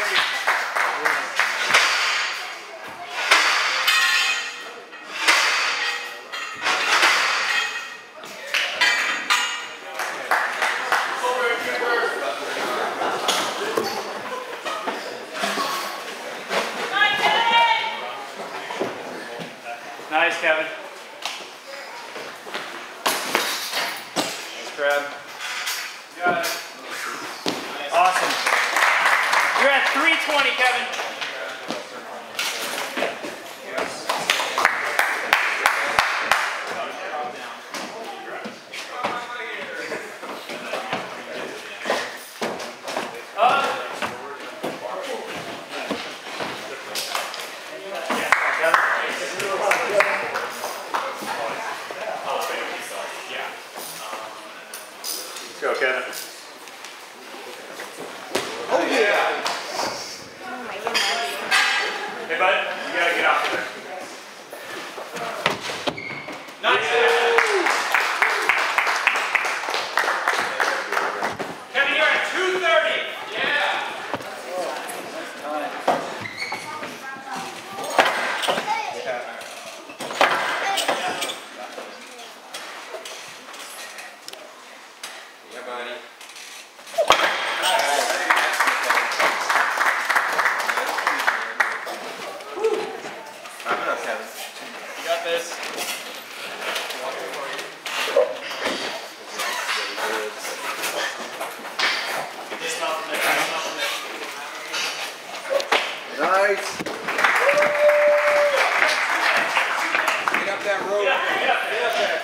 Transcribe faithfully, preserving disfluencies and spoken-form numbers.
Nice, Kevin. Nice grab. You got it. Awesome. You're at three twenty, Kevin. Let's go, Kevin. Oh yeah! Oh my goodness. Hey, bud, you gotta get off of there. Nice. Kevin, you're at two thirty. Yeah. Yeah, buddy. Wrap it up, Kevin. You got this. Nice. Get up that rope. Get up, get up, get up there.